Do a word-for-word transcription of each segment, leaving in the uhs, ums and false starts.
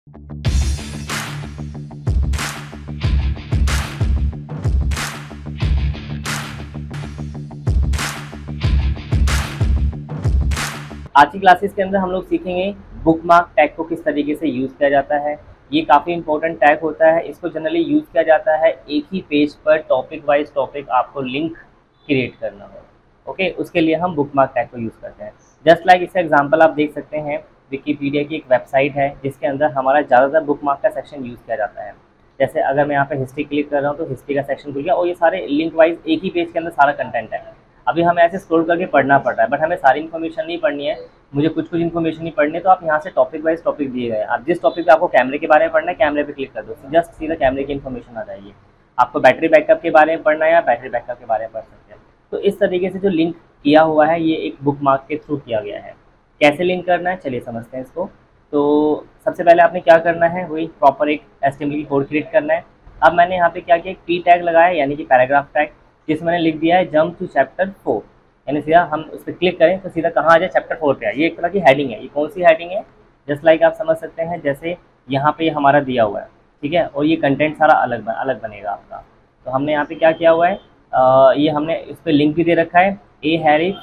आज की क्लासेस के अंदर हम लोग सीखेंगे बुकमार्क टैग को किस तरीके से यूज़ किया जाता है। ये काफ़ी इंपॉर्टेंट टैग होता है। इसको जनरली यूज़ किया जाता है एक ही पेज पर टॉपिक वाइज टॉपिक आपको लिंक क्रिएट करना हो। ओके, उसके लिए हम बुकमार्क टैग को यूज़ करते हैं। जस्ट लाइक इसका एग्जांपल आप देख सकते हैं, विकिपीडिया की एक वेबसाइट है जिसके अंदर हमारा ज़्यादातर बुकमार्क का सेक्शन यूज़ किया जाता है। जैसे अगर मैं यहाँ पे हिस्ट्री क्लिक कर रहा हूँ तो हिस्ट्री का सेक्शन खुल गया और ये सारे लिंक वाइज एक ही पेज के अंदर सारा कंटेंट है। अभी हमें ऐसे स्क्रॉल करके पढ़ना पड़ रहा है, बट हमें सारी इन्फॉर्मेशन नहीं पढ़नी है, मुझे कुछ कुछ इन्फॉर्मेशन नहीं पढ़नी है। तो आप यहाँ से टॉपिक वाइज टॉपिक दिए गए, आप जिस टॉपिक पे आपको कैमरे के बारे में पढ़ना है कैमरे पे क्लिक कर दो, जस्ट सीधा कैमरे की इन्फॉर्मेशन आ जाएगी। आपको बैटरी बैकअप के बारे में पढ़ना है या बैटरी बैकअप के बारे में पढ़ सकते हैं। तो इस तरीके से जो लिंक किया हुआ है ये एक बुकमार्क के थ्रू किया गया है। कैसे लिंक करना है चलिए समझते हैं इसको। तो सबसे पहले आपने क्या करना है, वही प्रॉपर एक एचटीएमएल की कोड क्रिएट करना है। अब मैंने यहाँ पे क्या किया, एक पी टैग लगाया यानी कि पैराग्राफ टैग, जिसमें मैंने लिख दिया है जंप टू चैप्टर फोर, यानी सीधा हम उस पर क्लिक करें तो सीधा कहाँ आ जाए, चैप्टर फोर पे आए। ये एक तरह की हेडिंग है। ये कौन सी हेडिंग है, जस्ट लाइक आप समझ सकते हैं जैसे यहाँ पे हमारा दिया हुआ है, ठीक है, और ये कंटेंट सारा अलग बन, अलग बनेगा आपका। तो हमने यहाँ पे क्या किया हुआ है, आ, ये हमने इस पर लिंक भी दे रखा है, a href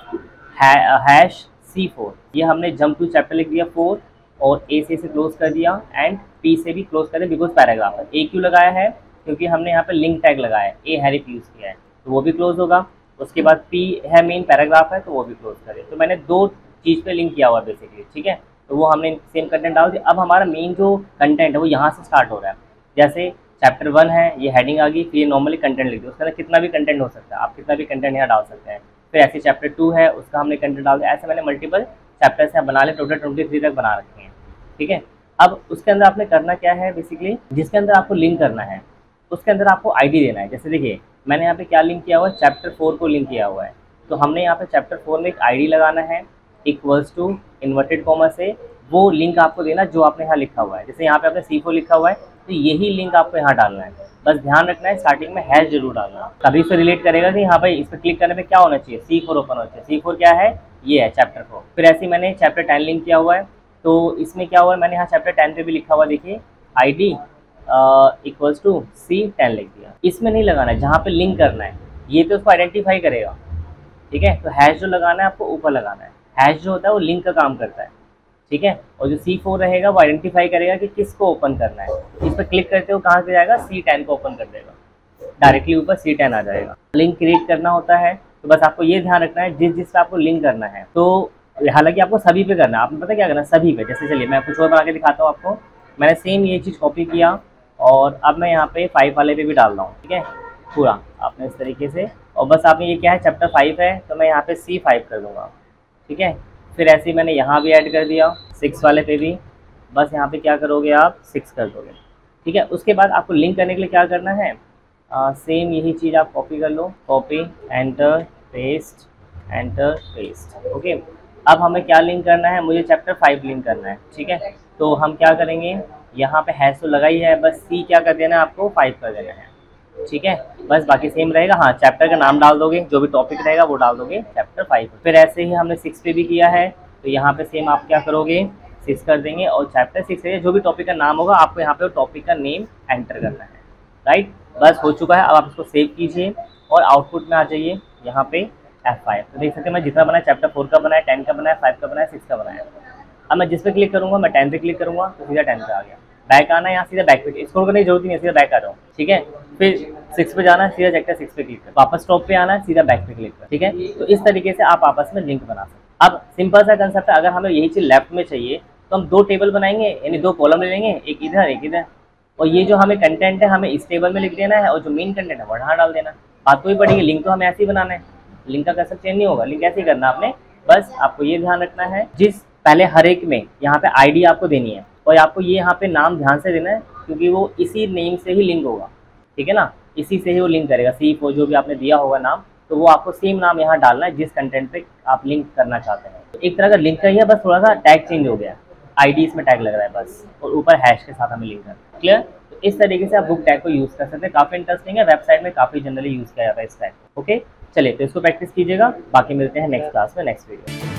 hash C four, ये हमने जंप टू चैप्टर लिख दिया फोर और ए से इसे क्लोज कर दिया एंड पी से भी क्लोज कर दिया बिकॉज पैराग्राफ है। ए क्यों लगाया है, क्योंकि हमने यहाँ पे लिंक टैग लगाया है, ए हैरी यूज़ किया है तो वो भी क्लोज होगा। उसके बाद पी है मेन पैराग्राफ है तो वो भी क्लोज करें। तो मैंने दो चीज़ पे लिंक किया हुआ बेसिकली, ठीक है। तो वो हमने सेम कंटेंट डाल दिया। अब हमारा मेन जो कंटेंट है वो यहाँ से स्टार्ट हो रहा है। जैसे चैप्टर वन है, ये हेडिंग आ गई, फिर ये नॉर्मली कंटेंट लिख दिया, उसके अंदर कितना भी कंटेंट हो सकता है, आप कितना भी कंटेंट यहाँ डाल सकते हैं। फिर ऐसे चैप्टर टू है, उसका हमने कंटेंट डाल दिया। ऐसे मैंने मल्टीपल चैप्टर्स यहाँ बना ले, टोटल ट्वेंटी थ्री तक बना रखे हैं, ठीक है। अब उसके अंदर आपने करना क्या है, बेसिकली जिसके अंदर आपको लिंक करना है उसके अंदर आपको आईडी देना है। जैसे देखिए मैंने यहाँ पे क्या लिंक किया हुआ है, चैप्टर फोर को लिंक किया हुआ है। तो हमने यहाँ पे चैप्टर फोर में एक आईडी लगाना है, इक्वल्स टू इन्वर्टेड कॉमा से वो लिंक आपको देना जो आपने यहाँ लिखा हुआ है। जैसे यहाँ पे आपने सी फोर लिखा हुआ है तो यही लिंक आपको यहाँ डालना है। बस ध्यान रखना है स्टार्टिंग में हैश जरूर डालना, तभी से रिलेट करेगा कि हाँ भाई इस पर क्लिक करने पे क्या होना चाहिए, सी फोर ओपन होना चाहिए। सी फोर क्या है, ये है चैप्टर फोर। फिर ऐसे ही मैंने चैप्टर टेन लिंक किया हुआ है, तो इसमें क्या हुआ है, मैंने यहाँ चैप्टर टेन पे भी लिखा हुआ, देखिए I D equals to C ten लिख दिया। इसमें नहीं लगाना है, जहाँ पे लिंक करना है ये तो उसको आइडेंटिफाई करेगा, ठीक है। तो हैश जो लगाना है आपको ऊपर लगाना है। हैश जो होता है वो लिंक का काम करता है, ठीक है। और जो सी फोर रहेगा वो आइडेंटिफाई करेगा कि किसको ओपन करना है। इस पर क्लिक करते हो कहाँ से जाएगा, सी टेन को ओपन कर देगा, डायरेक्टली ऊपर सी टेन आ जाएगा। लिंक क्रिएट करना होता है तो बस आपको ये ध्यान रखना है जिस जिस पे आपको लिंक करना है। तो हालांकि आपको सभी पे करना है, आपने पता क्या करना है, सभी पे। जैसे चलिए मैं कुछ और बना के दिखाता हूँ आपको। मैंने सेम ये चीज़ कॉपी किया और अब मैं यहाँ पे फाइव वाले पे भी डाल रहा हूँ, ठीक है, पूरा आपने इस तरीके से। और बस आपने ये क्या है, चैप्टर फाइव है तो मैं यहाँ पे सी फाइव कर दूँगा, ठीक है। फिर ऐसे ही मैंने यहाँ भी ऐड कर दिया, सिक्स वाले पे भी बस यहाँ पे क्या करोगे आप, सिक्स कर दोगे, ठीक है। उसके बाद आपको लिंक करने के लिए क्या करना है, आ, सेम यही चीज़ आप कॉपी कर लो, copy enter paste enter paste, okay. अब हमें क्या लिंक करना है, मुझे चैप्टर फाइव लिंक करना है, ठीक है। तो हम क्या करेंगे, यहाँ पे हैश तो लगा ही है, बस सी क्या कर देना है आपको, फाइव कर देना है, ठीक है। बस बाकी सेम रहेगा, हाँ चैप्टर का नाम डाल दोगे, जो भी टॉपिक रहेगा वो डाल दोगे चैप्टर फाइव। फिर ऐसे ही हमने सिक्स पे भी किया है तो यहाँ पे सेम आप क्या करोगे, सिक्स कर देंगे और चैप्टर सिक्स है, जो भी टॉपिक का नाम होगा आपको यहाँ पे टॉपिक का नेम एंटर करना है, राइट। बस हो चुका है। अब आप इसको सेव कीजिए और आउटपुट में आ जाइए यहाँ पे एफ फाइव। तो देख सकते हैं मैं जितना बनाया, चैप्टर फोर का बनाया, टेन का बनाया, फाइव का बनाया, सिक्स का बनाया। अब मैं जिस पे क्लिक करूँगा, मैं टेन पे क्लिक करूँगा तो सीधा टेन पे आ गया। बैक आना है, यहाँ सीधा बैक पे, स्क्रॉल करने की जरूरत नहीं है, सीधा बैक आ जाओ, ठीक है। फिर सिक्स पे जाना है, सीधा चैप्टर सिक्स पे क्लिक कर, वापस टॉप पे आना है, सीधा बैक पे क्लिक कर, ठीक है। तो इस तरीके से आप आपस में लिंक बना सकते हैं। अब सिंपल सा कंसेप्ट है, अगर हमें यही चीज़ लेफ्ट में चाहिए तो हम दो टेबल बनाएंगे, यानी दो कॉलम ले लेंगे, एक इधर एक इधर, और ये जो हमें कंटेंट है हमें इस टेबल में लिख देना है और जो मेन कंटेंट है वो वहाँ डाल देना। बात कोई पड़ेगी, लिंक तो हमें ऐसे ही बनाना है, लिंक का कंसेप्ट चेंज नहीं होगा। लिंक ऐसे ही करना आपने, बस आपको ये ध्यान रखना है जिस पहले हर एक में यहाँ पे आईडी आपको देनी है और आपको ये यहाँ पे नाम ध्यान से देना है क्योंकि वो इसी नेम से ही लिंक होगा, ठीक है ना, इसी से ही वो लिंक करेगा। सी फोर जो भी आपने दिया होगा नाम, तो वो आपको सेम नाम यहाँ डालना है जिस कंटेंट पे आप लिंक करना चाहते हैं। तो एक तरह का लिंक का ही है, बस थोड़ा सा टैग चेंज हो गया, आईडी इसमें टैग लग रहा है बस, और ऊपर हैश के साथ हमें लिंक करना है। क्लियर। तो इस तरीके से आप बुक टैग को यूज़ कर सकते हैं, काफ़ी इंटरेस्टिंग है, वेबसाइट में काफ़ी जनरली यूज़ किया जाता है इस टैग को। ओके चलिए, तो इसको प्रैक्टिस कीजिएगा, बाकी मिलते हैं नेक्स्ट क्लास में, नेक्स्ट वीडियो।